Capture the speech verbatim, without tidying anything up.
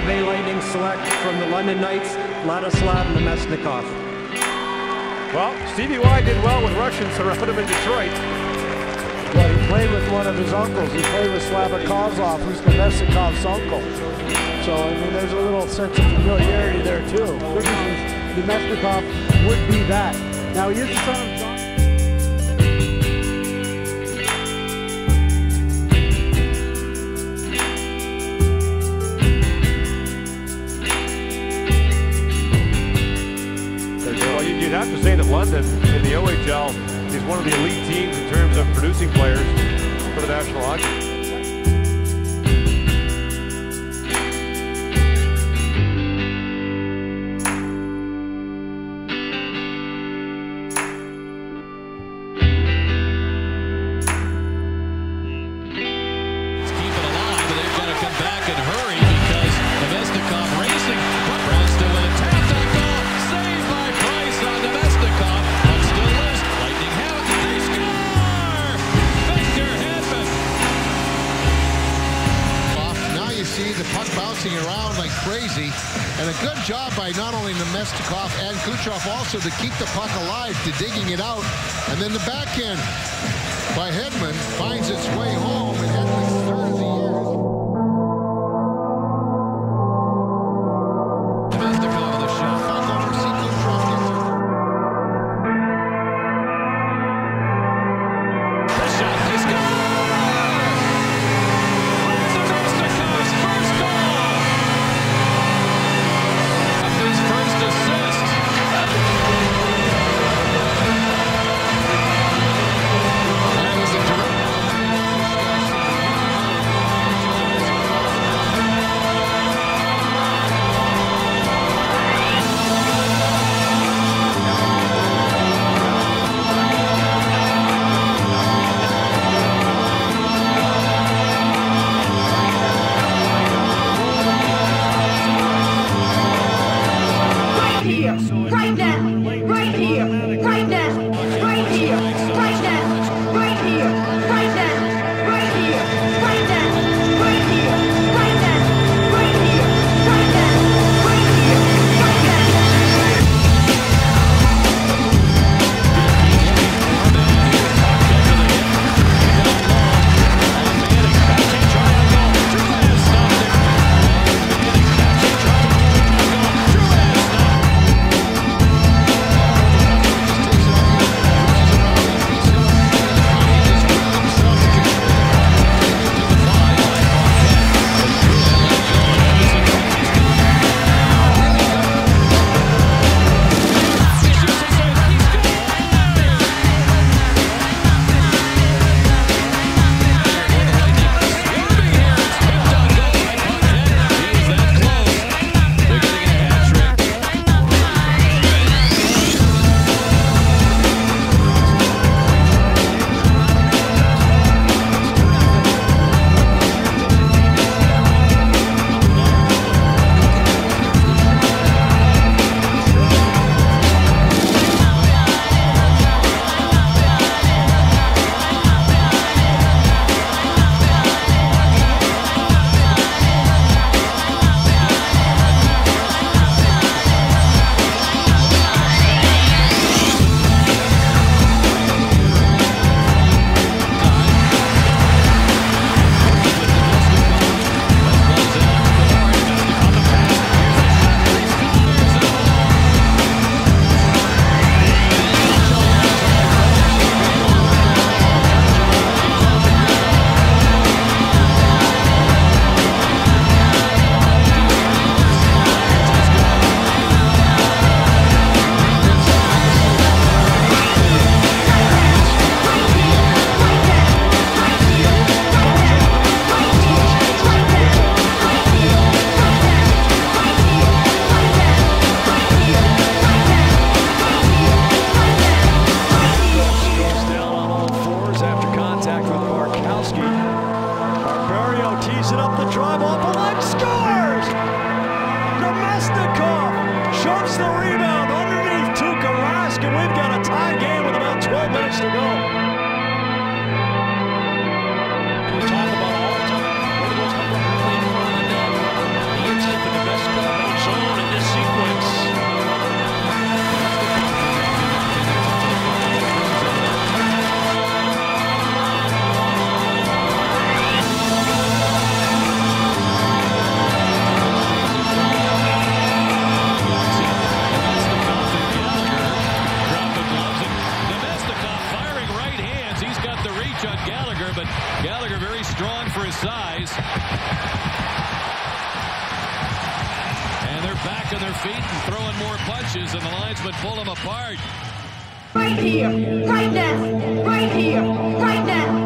Bay Lightning select from the London Knights, Vladislav Namestnikov. Well, Stevie Y did well when Russians surrounded him in Detroit. Well, he played with one of his uncles. He played with Slava Kozlov, who's Namestnikov's uncle. So, I mean, there's a little sense of familiarity there, too. Namestnikov would be that. Now, he is the son of John. Well, you'd have to say that London in the O H L is one of the elite teams in terms of producing players for the National Hockey. The puck bouncing around like crazy, and a good job by not only Namestnikov and Kucherov also to keep the puck alive, to digging it out, and then the backhand by Hedman finds its way home, and Hedman's third of the year. Namestnikov with a shot. Puck over, see Kucherov gets it. The shot, they score! Right now, right here, right now, right here, right now, right here, right now, right here, right now, right here, right now, right here, right now, right here, right Just size. And they're back on their feet and throwing more punches, and the linesmen pull them apart. Right here, right now, right here, right now.